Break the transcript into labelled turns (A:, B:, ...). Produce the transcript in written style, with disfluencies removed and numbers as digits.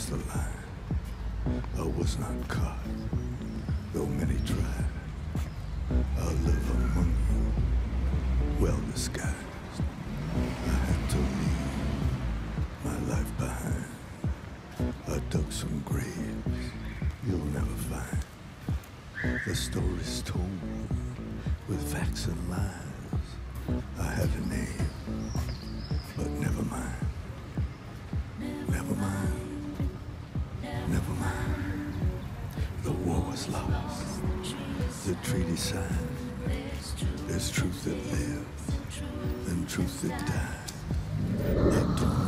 A: crossed the line. I was not caught, though many tried. I live among you, well disguised. I had to leave my life behind. I dug some graves you'll never find. The story's told with facts and lies. I had a name, but never mind. Never mind. Never mind. The war was lost. The treaty signed. There's truth that lives and truth that dies. I don't